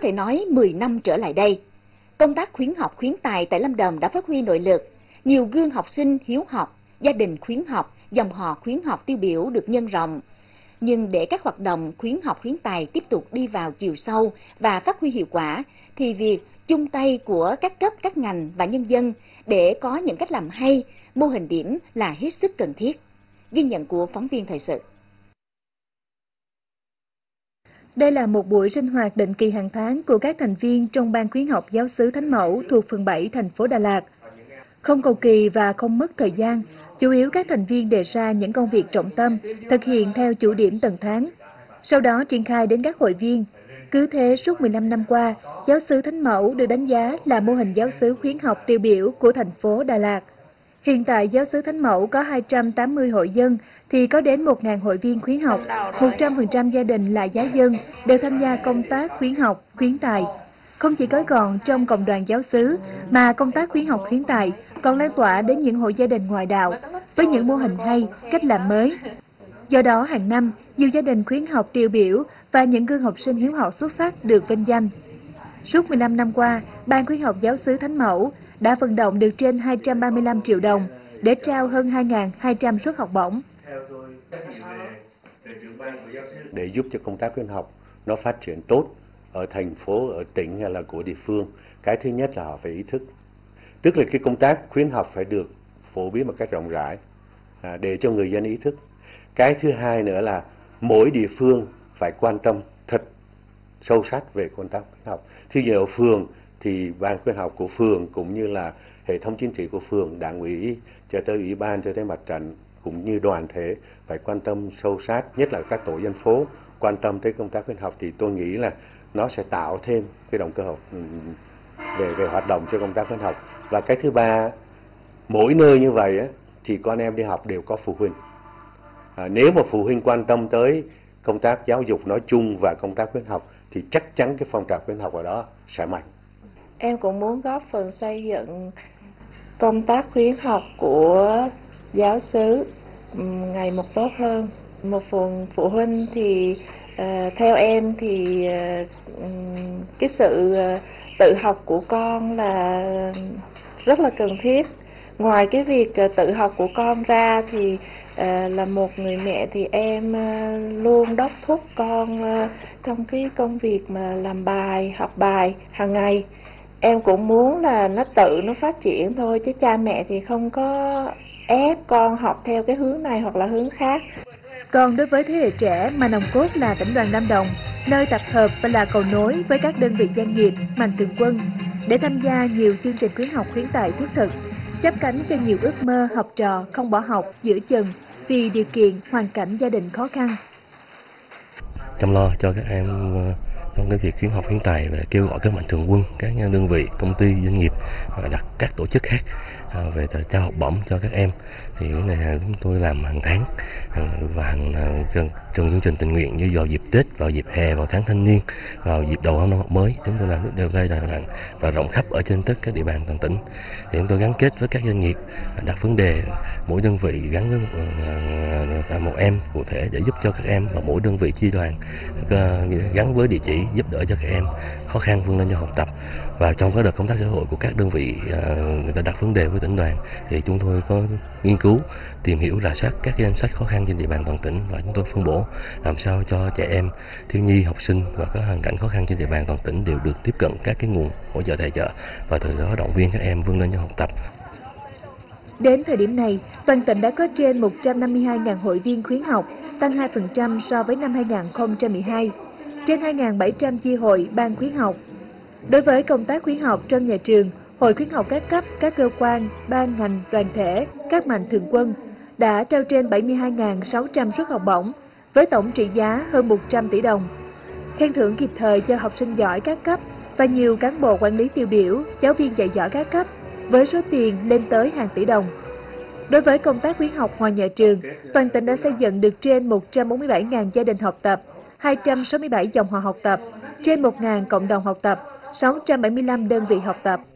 thể nói 10 năm trở lại đây, công tác khuyến học khuyến tài tại Lâm Đồng đã phát huy nội lực. Nhiều gương học sinh hiếu học, gia đình khuyến học, dòng họ khuyến học tiêu biểu được nhân rộng. Nhưng để các hoạt động khuyến học khuyến tài tiếp tục đi vào chiều sâu và phát huy hiệu quả, thì việc chung tay của các cấp, các ngành và nhân dân để có những cách làm hay, mô hình điểm là hết sức cần thiết. Ghi nhận của phóng viên thời sự. Đây là một buổi sinh hoạt định kỳ hàng tháng của các thành viên trong Ban khuyến học giáo xứ Thánh Mẫu thuộc phường 7 thành phố Đà Lạt. Không cầu kỳ và không mất thời gian, chủ yếu các thành viên đề ra những công việc trọng tâm, thực hiện theo chủ điểm từng tháng. Sau đó triển khai đến các hội viên. Cứ thế suốt 15 năm qua, giáo xứ Thánh Mẫu được đánh giá là mô hình giáo xứ khuyến học tiêu biểu của thành phố Đà Lạt. Hiện tại giáo xứ Thánh Mẫu có 280 hội dân thì có đến 1.000 hội viên khuyến học, 100% gia đình là giáo dân đều tham gia công tác khuyến học, khuyến tài. Không chỉ gói gọn trong cộng đoàn giáo xứ mà công tác khuyến học khuyến tài còn lan tỏa đến những hộ gia đình ngoài đạo với những mô hình hay, cách làm mới. Do đó hàng năm, nhiều gia đình khuyến học tiêu biểu và những gương học sinh hiếu học xuất sắc được vinh danh. Suốt 15 năm qua, Ban khuyến học giáo xứ Thánh Mẫu đã vận động được trên 235 triệu đồng để trao hơn 2.200 suất học bổng. Để giúp cho công tác khuyến học nó phát triển tốt ở thành phố, ở tỉnh hay là của địa phương, cái thứ nhất là họ phải ý thức. Tức là cái công tác khuyến học phải được phổ biến một cách rộng rãi để cho người dân ý thức. Cái thứ hai nữa là mỗi địa phương phải quan tâm thật sâu sắc về công tác khuyến học. Thí dụ ở phường thì ban khuyến học của phường cũng như là hệ thống chính trị của phường, đảng ủy cho tới ủy ban, cho tới mặt trận cũng như đoàn thể phải quan tâm sâu sát, nhất là các tổ dân phố quan tâm tới công tác khuyến học, thì tôi nghĩ là nó sẽ tạo thêm cái động cơ học về hoạt động cho công tác khuyến học. Và cái thứ ba, mỗi nơi như vậy thì con em đi học đều có phụ huynh. Nếu mà phụ huynh quan tâm tới công tác giáo dục nói chung và công tác khuyến học thì chắc chắn cái phong trào khuyến học ở đó sẽ mạnh. Em cũng muốn góp phần xây dựng công tác khuyến học của giáo xứ ngày một tốt hơn. Một phần phụ huynh thì theo em thì cái sự tự học của con là rất là cần thiết. Ngoài cái việc tự học của con ra thì là một người mẹ thì em luôn đốc thúc con trong cái công việc mà làm bài, học bài hàng ngày. Em cũng muốn là nó tự nó phát triển thôi, chứ cha mẹ thì không có ép con học theo cái hướng này hoặc là hướng khác. Còn đối với thế hệ trẻ mà nòng cốt là tỉnh đoàn Lâm Đồng, nơi tập hợp và là cầu nối với các đơn vị doanh nghiệp, mạnh thường quân để tham gia nhiều chương trình khuyến học khuyến tài thiết thực, chắp cánh cho nhiều ước mơ học trò không bỏ học giữa chừng vì điều kiện hoàn cảnh gia đình khó khăn. Chăm lo cho các em trong cái việc khuyến học khuyến tài và kêu gọi các mạnh thường quân, các đơn vị, công ty, doanh nghiệp và đặt các tổ chức khác về trao học bổng cho các em. Thì cái này chúng tôi làm hàng tháng và trong chương trình tình nguyện như vào dịp Tết, vào dịp hè, vào tháng thanh niên, vào dịp đầu năm học mới, chúng tôi làm đều đây và rộng khắp ở trên tất các địa bàn toàn tỉnh. Thì chúng tôi gắn kết với các doanh nghiệp, đặt vấn đề mỗi đơn vị gắn với một em cụ thể để giúp cho các em, và mỗi đơn vị chi đoàn gắn với địa chỉ giúp đỡ cho các em khó khăn vươn lên trong học tập. Và trong cái đợt công tác xã hội của các đơn vị người ta đặt vấn đề với tỉnh đoàn thì chúng tôi có nghiên cứu, tìm hiểu, rà soát các danh sách khó khăn trên địa bàn toàn tỉnh và chúng tôi phân bổ làm sao cho trẻ em, thiếu nhi, học sinh và có hoàn cảnh khó khăn trên địa bàn toàn tỉnh đều được tiếp cận các cái nguồn hỗ trợ tài trợ và từ đó động viên các em vươn lên trong học tập. Đến thời điểm này, toàn tỉnh đã có trên 152.000 hội viên khuyến học, tăng 2% so với năm 2012, trên 2.700 chi hội ban khuyến học. Đối với công tác khuyến học trong nhà trường, Hội khuyến học các cấp, các cơ quan, ban ngành, đoàn thể, các mạnh thường quân đã trao trên 72.600 suất học bổng với tổng trị giá hơn 100 tỷ đồng. Khen thưởng kịp thời cho học sinh giỏi các cấp và nhiều cán bộ quản lý tiêu biểu, giáo viên dạy giỏi các cấp với số tiền lên tới hàng tỷ đồng. Đối với công tác khuyến học ngoài nhà trường, toàn tỉnh đã xây dựng được trên 147.000 gia đình học tập, 267 dòng họ học tập, trên 1.000 cộng đồng học tập, 675 đơn vị học tập.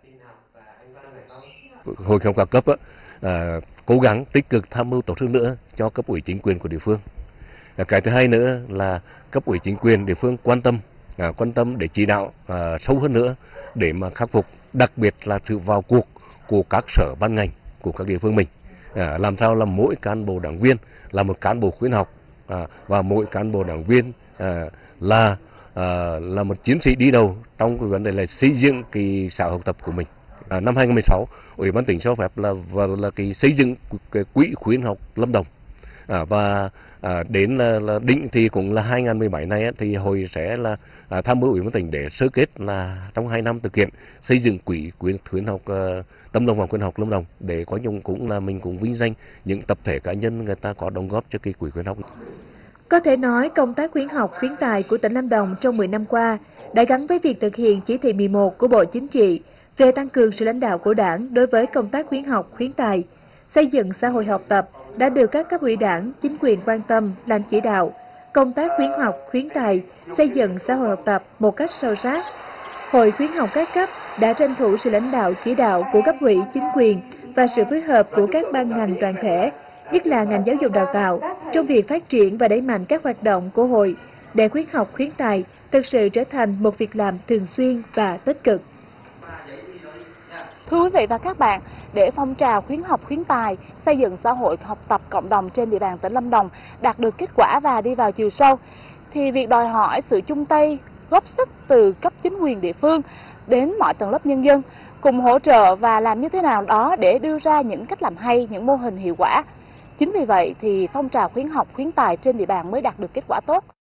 Hội khuyến học các cấp cố gắng tích cực tham mưu tốt hơn nữa cho cấp ủy chính quyền của địa phương. Cái thứ hai nữa là cấp ủy chính quyền địa phương quan tâm quan tâm để chỉ đạo sâu hơn nữa để mà khắc phục, đặc biệt là sự vào cuộc của các sở ban ngành của các địa phương mình, làm sao là mỗi cán bộ đảng viên là một cán bộ khuyến học, và mỗi cán bộ đảng viên là một chiến sĩ đi đầu trong cái vấn đề là xây dựng cái xã hội học tập của mình. Năm 2016, Ủy ban tỉnh cho phép là cái xây dựng cái quỹ khuyến học Lâm Đồng, và đến là định thì cũng là 2017 này thì hội sẽ là tham mưu Ủy ban tỉnh để sơ kết là trong 2 năm thực hiện xây dựng quỹ khuyến học Tâm Đồng và khuyến học Lâm Đồng, để có chung cũng là mình cũng vinh danh những tập thể cá nhân người ta có đóng góp cho cái quỹ khuyến học. Có thể nói công tác khuyến học khuyến tài của tỉnh Lâm Đồng trong 10 năm qua đã gắn với việc thực hiện chỉ thị 11 của Bộ Chính trị về tăng cường sự lãnh đạo của Đảng đối với công tác khuyến học khuyến tài, xây dựng xã hội học tập đã được các cấp ủy Đảng, chính quyền quan tâm, làm chỉ đạo. Công tác khuyến học khuyến tài, xây dựng xã hội học tập một cách sâu sát. Hội khuyến học các cấp đã tranh thủ sự lãnh đạo chỉ đạo của cấp ủy chính quyền và sự phối hợp của các ban ngành đoàn thể, nhất là ngành giáo dục đào tạo, trong việc phát triển và đẩy mạnh các hoạt động của hội để khuyến học khuyến tài thực sự trở thành một việc làm thường xuyên và tích cực. Thưa quý vị và các bạn, để phong trào khuyến học khuyến tài, xây dựng xã hội học tập cộng đồng trên địa bàn tỉnh Lâm Đồng đạt được kết quả và đi vào chiều sâu, thì việc đòi hỏi sự chung tay, góp sức từ cấp chính quyền địa phương đến mọi tầng lớp nhân dân, cùng hỗ trợ và làm như thế nào đó để đưa ra những cách làm hay, những mô hình hiệu quả. Chính vì vậy thì phong trào khuyến học khuyến tài trên địa bàn mới đạt được kết quả tốt.